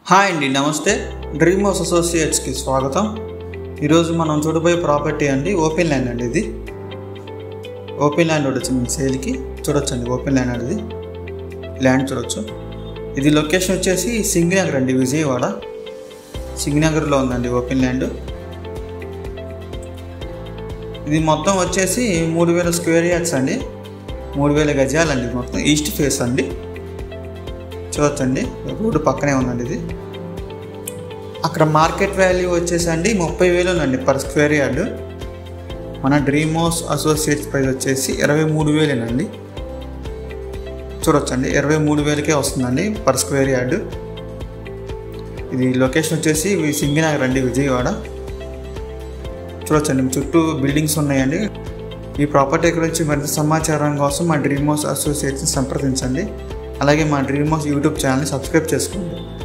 Hi అండి, నమస్తే. Dream house అసోసియేట్స్కి స్వాగతం. ఈరోజు మనం చూడబోయే ప్రాపర్టీ అండి ఓపెన్ ల్యాండ్ అండి. ఇది ఓపెన్ ల్యాండ్ వచ్చింది సేల్కి. చూడొచ్చండి ఓపెన్ ల్యాండ్ అనేది ల్యాండ్ చూడొచ్చు. ఇది లొకేషన్ వచ్చేసి సింగనగర్ అండి, విజయవాడ సింగనగర్లో ఉందండి ఓపెన్ ల్యాండ్. ఇది మొత్తం వచ్చేసి 3000 స్క్వేర్ యార్డ్స్ అండి, 3000 గజాలండి. మొత్తం ఈస్ట్ ఫేస్ అండి. చూడొచ్చండి రోడ్డు పక్కనే ఉందండి. ఇది అక్కడ మార్కెట్ వాల్యూ వచ్చేసండి 30,000 ఉందండి పర్ స్క్వేర్ యార్డ్. మన డ్రీమ్ హౌస్ అసోసియేట్స్ ప్రైస్ వచ్చేసి 23,000 అండి. చూడొచ్చండి 23,000కే వస్తుందండి పర్ స్క్వేర్ యార్డ్. ఇది లొకేషన్ వచ్చేసి సింగనగర్ అండి, విజయవాడ. చూడొచ్చండి చుట్టూ బిల్డింగ్స్ ఉన్నాయండి. ఈ ప్రాపర్టీ గురించి మరింత సమాచారం కోసం మా డ్రీమ్ హౌస్ అసోసియేట్స్ని సంప్రదించండి. అలాగే మా డ్రీమ్ హౌస్ యూట్యూబ్ ఛానల్ని సబ్స్క్రైబ్ చేసుకోండి.